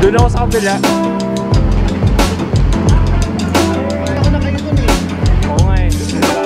Doon ako sa kabila. Ako na kayo dun eh. Oo nga eh.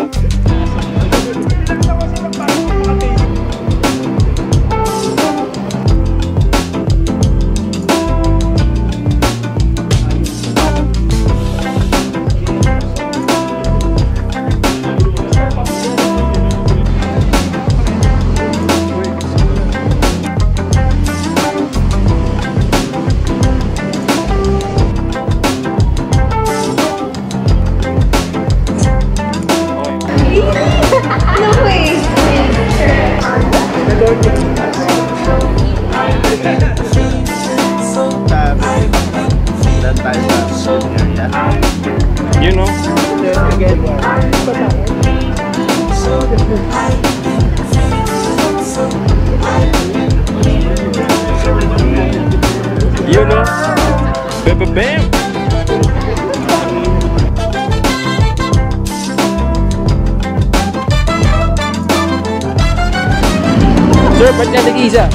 No way! You know? You know? Bam! Sir, ba't niya nag-isa?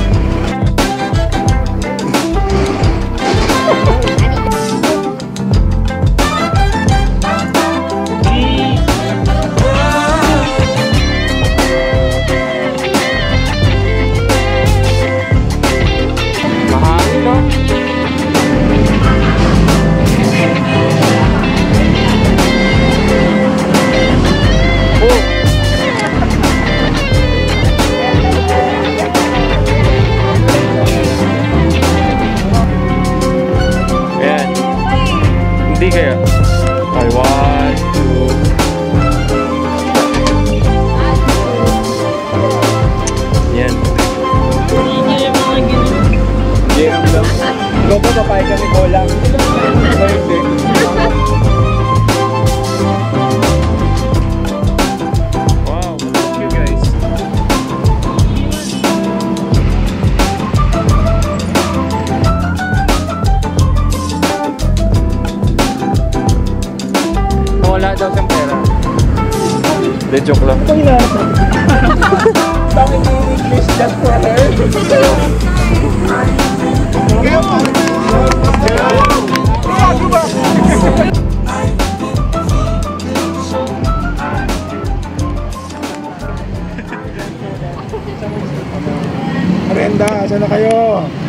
Mahangin, no? Oh! Hindi kaya? Okay, 1, 2. Yan. Jerem lang. Ikaw pa papayag kami ko lang. Wow, thank you guys. Wala daw siyang pera. Hindi, joke lang. Ito yung Bakit yung English just for her? Kaya mo! Arenda, saan na kayo?